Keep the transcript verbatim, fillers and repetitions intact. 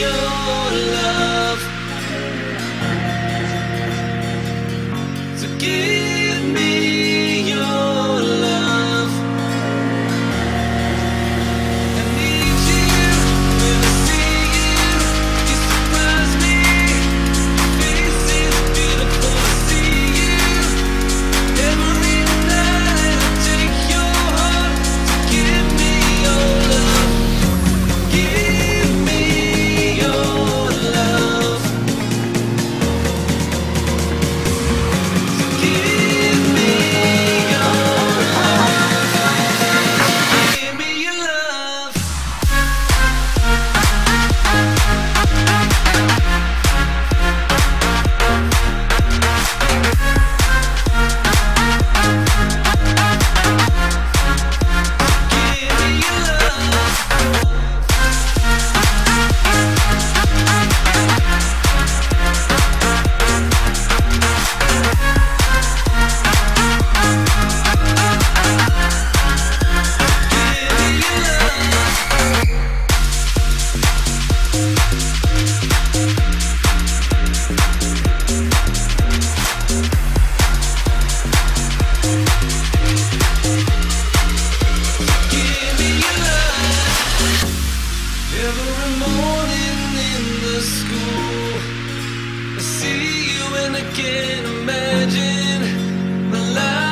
your love. So give me your love. I need you when I see you. You surprise me. Face is beautiful to see you. Every night I take your heart. So give me your love. Give me your love. Give me your love. Give me your love. Give me your love. Give me your love. Give me your love. Every morning in the school, I see you and I can't imagine my life